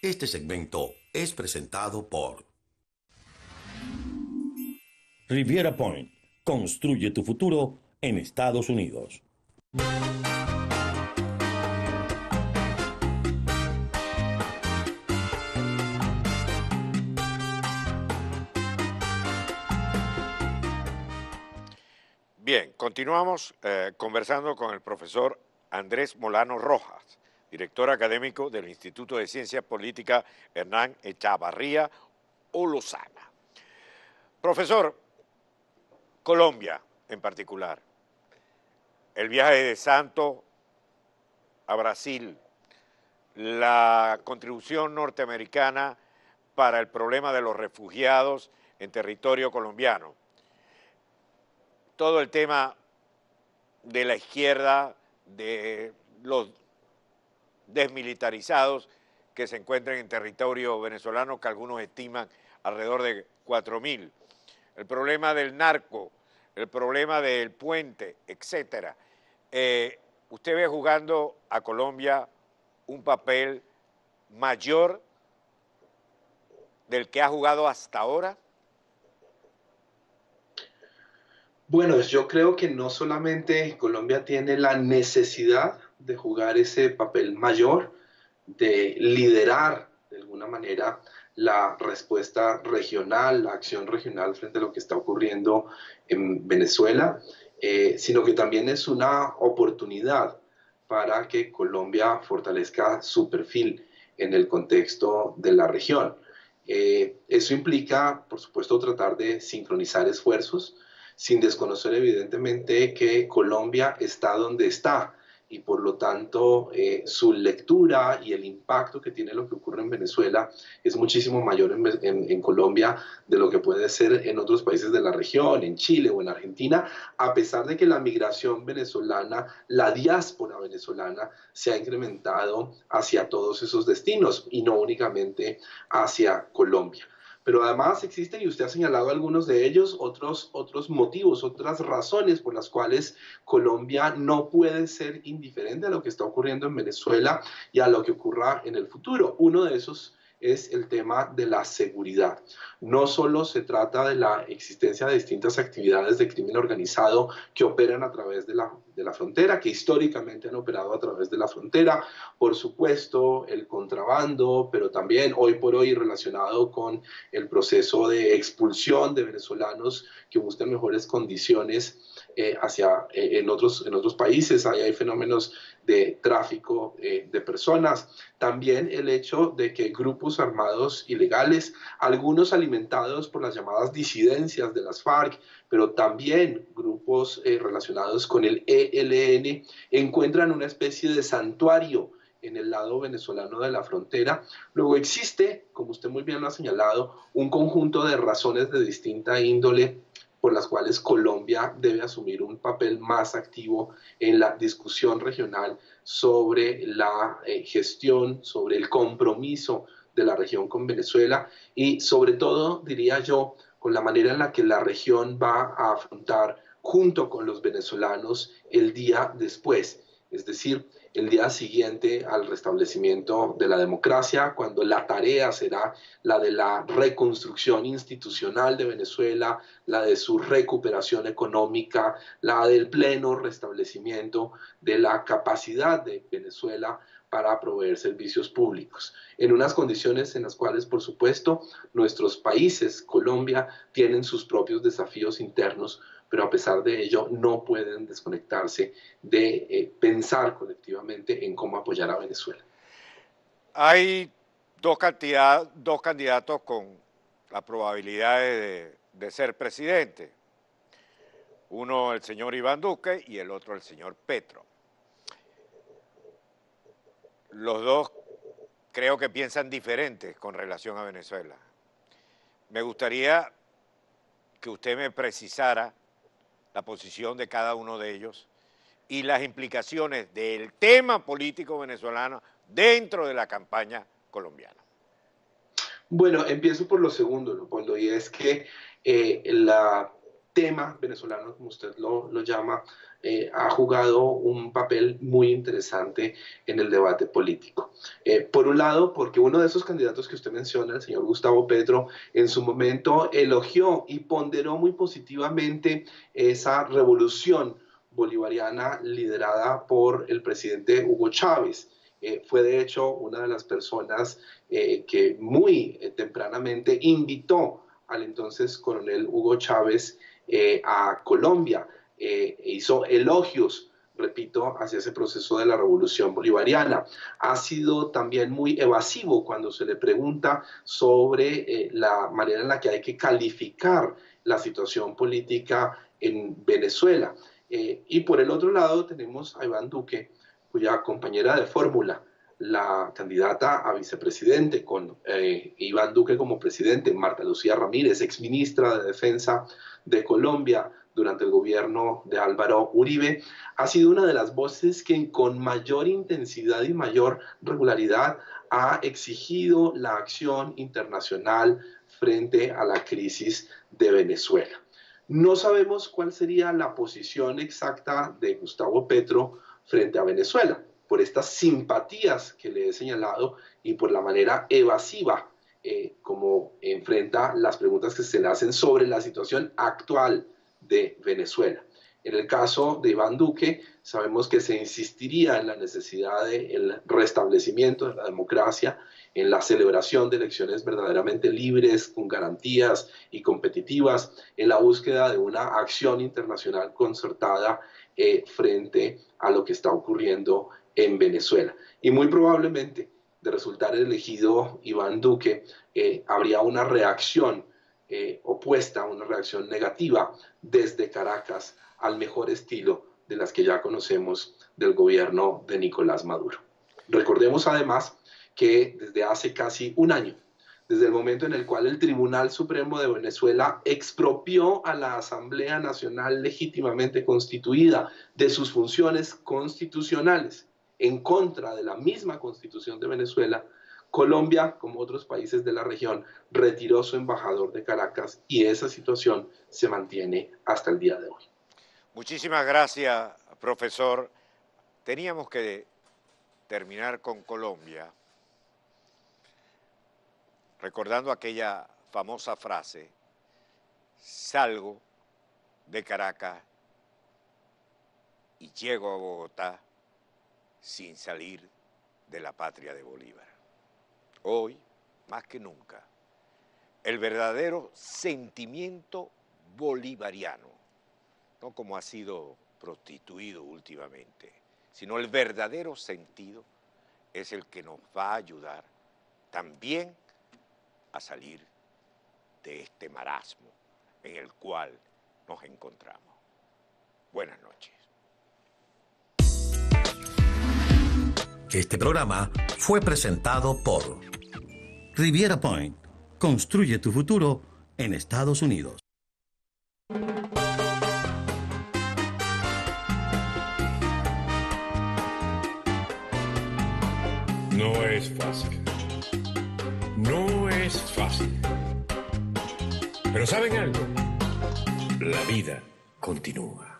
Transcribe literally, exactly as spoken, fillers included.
Este segmento es presentado por Riviera Point. Construye tu futuro en Estados Unidos. Bien, continuamos eh, conversando con el profesor Andrés Molano Rojas, director académico del Instituto de Ciencias Políticas Hernán Echavarría Olozana. Profesor, Colombia en particular, el viaje de Santos a Brasil, la contribución norteamericana para el problema de los refugiados en territorio colombiano, todo el tema de la izquierda, de los desmilitarizados que se encuentran en territorio venezolano, que algunos estiman alrededor de cuatro mil, el problema del narco, el problema del puente, etcétera. Eh, ¿Usted ve jugando a Colombia un papel mayor del que ha jugado hasta ahora? Bueno, yo creo que no solamente Colombia tiene la necesidad de jugar ese papel mayor, de liderar de alguna manera la respuesta regional, la acción regional frente a lo que está ocurriendo en Venezuela, eh, sino que también es una oportunidad para que Colombia fortalezca su perfil en el contexto de la región. Eh, eso implica, por supuesto, tratar de sincronizar esfuerzos, sin desconocer evidentemente que Colombia está donde está y por lo tanto eh, su lectura y el impacto que tiene lo que ocurre en Venezuela es muchísimo mayor en, en, en Colombia de lo que puede ser en otros países de la región, en Chile o en Argentina, a pesar de que la migración venezolana, la diáspora venezolana se ha incrementado hacia todos esos destinos y no únicamente hacia Colombia. Pero además existen, y usted ha señalado algunos de ellos, otros, otros motivos, otras razones por las cuales Colombia no puede ser indiferente a lo que está ocurriendo en Venezuela y a lo que ocurra en el futuro. Uno de esos es el tema de la seguridad. No solo se trata de la existencia de distintas actividades de crimen organizado que operan a través de la, de la frontera, que históricamente han operado a través de la frontera, por supuesto, el contrabando, pero también hoy por hoy relacionado con el proceso de expulsión de venezolanos que buscan mejores condiciones eh, hacia, eh, en, otros, en otros países. Ahí hay fenómenos de tráfico eh, de personas. También el hecho de que grupos armados ilegales, algunos alimentados por las llamadas disidencias de las FARC, pero también grupos eh, relacionados con el E L N, encuentran una especie de santuario en el lado venezolano de la frontera. Luego existe, como usted muy bien lo ha señalado, un conjunto de razones de distinta índole por las cuales Colombia debe asumir un papel más activo en la discusión regional sobre la eh, gestión, sobre el compromiso de la región con Venezuela y sobre todo, diría yo, con la manera en la que la región va a afrontar junto con los venezolanos el día después, es decir, el día siguiente al restablecimiento de la democracia, cuando la tarea será la de la reconstrucción institucional de Venezuela, la de su recuperación económica, la del pleno restablecimiento de la capacidad de Venezuela para proveer servicios públicos, en unas condiciones en las cuales, por supuesto, nuestros países, Colombia, tienen sus propios desafíos internos, pero a pesar de ello no pueden desconectarse de eh, pensar colectivamente en cómo apoyar a Venezuela. Hay dos, cantidad, dos candidatos con la probabilidad de, de ser presidente. Uno el señor Iván Duque y el otro el señor Petro. Los dos creo que piensan diferentes con relación a Venezuela. Me gustaría que usted me precisara la posición de cada uno de ellos y las implicaciones del tema político venezolano dentro de la campaña colombiana. Bueno, empiezo por lo segundo, Leopoldo, y es que eh, la tema venezolano, como usted lo, lo llama, eh, ha jugado un papel muy interesante en el debate político. Eh, por un lado, porque uno de esos candidatos que usted menciona, el señor Gustavo Petro, en su momento elogió y ponderó muy positivamente esa revolución bolivariana liderada por el presidente Hugo Chávez. Eh, fue de hecho una de las personas eh, que muy eh, tempranamente invitó al entonces coronel Hugo Chávez eh, a Colombia, eh, hizo elogios, repito, hacia ese proceso de la revolución bolivariana. Ha sido también muy evasivo cuando se le pregunta sobre eh, la manera en la que hay que calificar la situación política en Venezuela. Eh, y por el otro lado tenemos a Iván Duque, cuya compañera de fórmula, la candidata a vicepresidente con eh, Iván Duque como presidente, Marta Lucía Ramírez, exministra de Defensa de Colombia durante el gobierno de Álvaro Uribe, ha sido una de las voces que con mayor intensidad y mayor regularidad ha exigido la acción internacional frente a la crisis de Venezuela. No sabemos cuál sería la posición exacta de Gustavo Petro frente a Venezuela, por estas simpatías que le he señalado y por la manera evasiva eh, como enfrenta las preguntas que se le hacen sobre la situación actual de Venezuela. En el caso de Iván Duque, sabemos que se insistiría en la necesidad del restablecimiento de la democracia, en la celebración de elecciones verdaderamente libres, con garantías y competitivas, en la búsqueda de una acción internacional concertada eh, frente a lo que está ocurriendo en Venezuela. Y muy probablemente, de resultar elegido Iván Duque, eh, habría una reacción eh, opuesta, una reacción negativa desde Caracas al mejor estilo de las que ya conocemos del gobierno de Nicolás Maduro. Recordemos además que desde hace casi un año, desde el momento en el cual el Tribunal Supremo de Venezuela expropió a la Asamblea Nacional legítimamente constituida de sus funciones constitucionales en contra de la misma Constitución de Venezuela, Colombia, como otros países de la región, retiró su embajador de Caracas y esa situación se mantiene hasta el día de hoy. Muchísimas gracias, profesor. Teníamos que terminar con Colombia, recordando aquella famosa frase: salgo de Caracas y llego a Bogotá sin salir de la patria de Bolívar. Hoy, más que nunca, el verdadero sentimiento bolivariano, no como ha sido prostituido últimamente, sino el verdadero sentido es el que nos va a ayudar también a salir de este marasmo en el cual nos encontramos. Buenas noches. Este programa fue presentado por Riviera Point. Construye tu futuro en Estados Unidos. No es fácil. No es fácil. Pero ¿saben algo? La vida continúa.